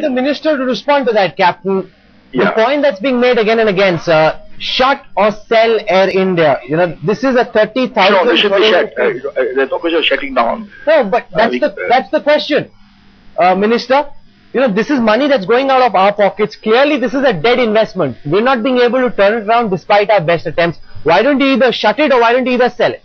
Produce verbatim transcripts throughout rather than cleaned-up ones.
the minister to respond to that, Captain. Yeah. The point that's being made again and again, sir, shut or sell Air India. You know, this is a thirty thousand. No, they should be shut. Uh, uh, there's no question of shutting down. No, but that's uh, the that's the question, uh, Minister. You know, this is money that's going out of our pockets. Clearly, this is a dead investment. We're not being able to turn it around despite our best attempts. Why don't you either shut it or why don't you either sell it?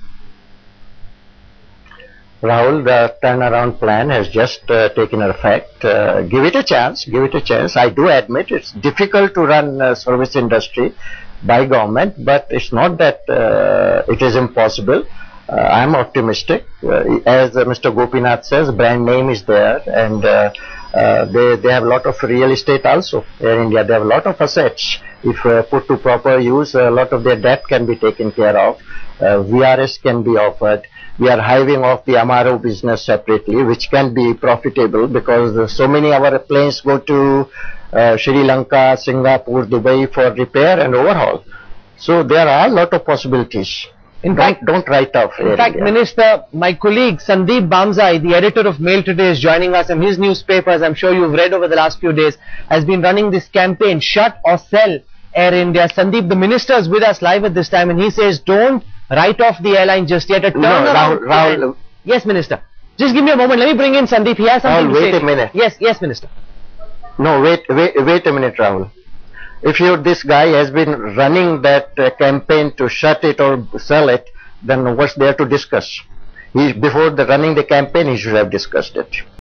Rahul, the turnaround plan has just uh, taken effect. Uh, give it a chance, give it a chance. I do admit it's difficult to run a service industry by government, but it's not that uh, it is impossible. Uh, I am optimistic. Uh, as uh, Mister Gopinath says, brand name is there, and uh, uh, they, they have a lot of real estate also. Air India, they have a lot of assets. If uh, put to proper use, a lot of their debt can be taken care of. Uh, V R S can be offered. We are hiving off the M R O business separately, which can be profitable because uh, so many of our planes go to uh, Sri Lanka, Singapore, Dubai for repair and overhaul. So there are a lot of possibilities. In don't, fact, don't write off. In fact, India. Minister, my colleague Sandeep Bamzai, the editor of Mail Today, is joining us, and his newspaper, as I'm sure you've read over the last few days, has been running this campaign, Shut or Sell Air India. Sandeep, the minister is with us live at this time, and he says, don't write off the airline just yet. A no, Rahul, Rahul. Yes, Minister. Just give me a moment. Let me bring in Sandeep. He has something Rahul, to wait say. a minute. Yes, yes, Minister. No, wait, wait, wait a minute, Rahul. If you, this guy has been running that uh, campaign to shut it or sell it, then what's there to discuss? He, before the running the campaign, he should have discussed it.